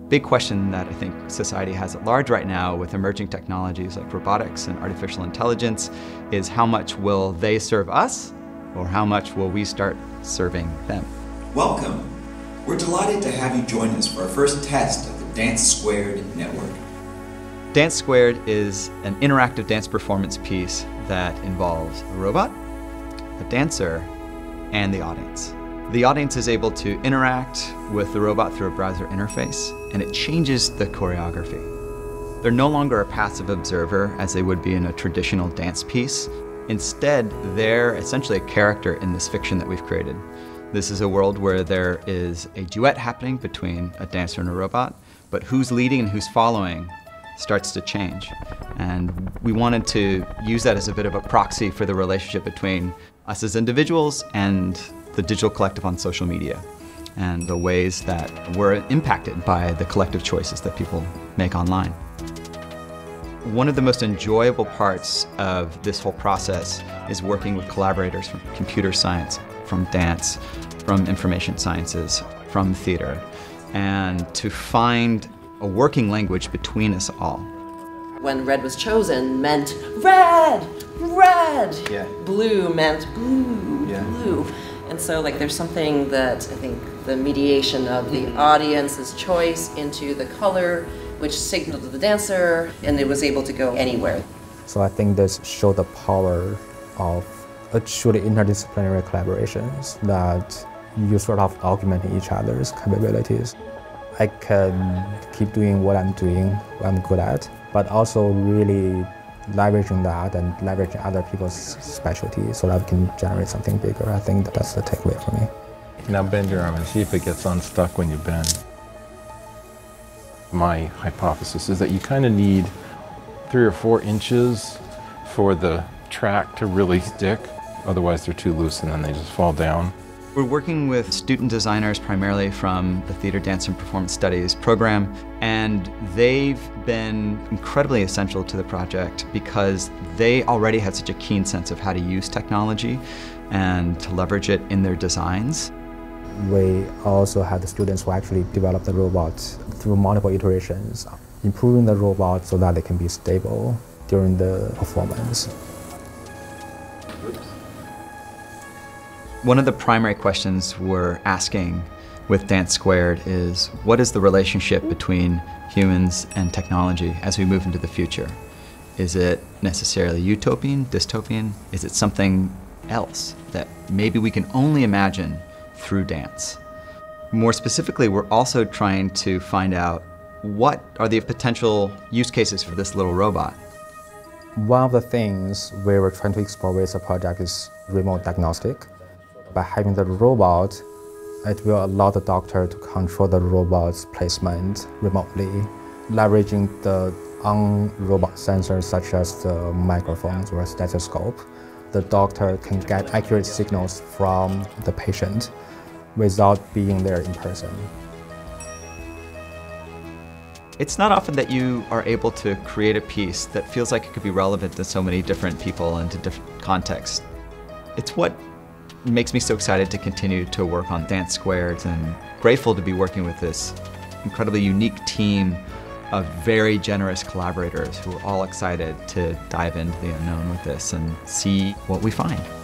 big question that I think society has at large right now with emerging technologies like robotics and artificial intelligence is how much will they serve us, or how much will we start serving them? Welcome. We're delighted to have you join us for our first test of the Dance Squared network. Dance Squared is an interactive dance performance piece that involves a robot, a dancer, and the audience. The audience is able to interact with the robot through a browser interface, and it changes the choreography. They're no longer a passive observer as they would be in a traditional dance piece. Instead, they're essentially a character in this fiction that we've created. This is a world where there is a duet happening between a dancer and a robot, but who's leading and who's following starts to change. And we wanted to use that as a bit of a proxy for the relationship between us as individuals and the digital collective on social media, and the ways that we're impacted by the collective choices that people make online. One of the most enjoyable parts of this whole process is working with collaborators from computer science, from dance, from information sciences, from theater, and to find a working language between us all. When red was chosen meant red, red. Yeah. Blue meant blue, Yeah. blue. And so there's something that I think the mediation of the audience's choice into the color, which signaled to the dancer, and it was able to go anywhere. So I think this showed the power of a truly interdisciplinary collaborations that you sort of augmenting each other's capabilities. I can keep doing what I'm doing, what I'm good at, but also really leveraging that and leveraging other people's specialties so that we can generate something bigger. I think that's the takeaway for me. Now bend your arm and see if it gets unstuck when you bend. My hypothesis is that you kind of need 3 or 4 inches for the track to really stick. Otherwise they're too loose and then they just fall down. We're working with student designers primarily from the Theater, Dance, and Performance Studies program, and they've been incredibly essential to the project because they already had such a keen sense of how to use technology and to leverage it in their designs. We also had the students who actually developed the robot through multiple iterations, improving the robot so that they can be stable during the performance. One of the primary questions we're asking with Dance Squared is, what is the relationship between humans and technology as we move into the future? Is it necessarily utopian, dystopian? Is it something else that maybe we can only imagine through dance? More specifically, we're also trying to find out what are the potential use cases for this little robot. One of the things we were trying to explore with the project is remote diagnostic. By having the robot, it will allow the doctor to control the robot's placement remotely, leveraging the on-robot sensors such as the microphones or stethoscope. The doctor can get accurate signals from the patient without being there in person. It's not often that you are able to create a piece that feels like it could be relevant to so many different people and to different contexts. It's what makes me so excited to continue to work on Dance Squared, and grateful to be working with this incredibly unique team of very generous collaborators who are all excited to dive into the unknown with this and see what we find.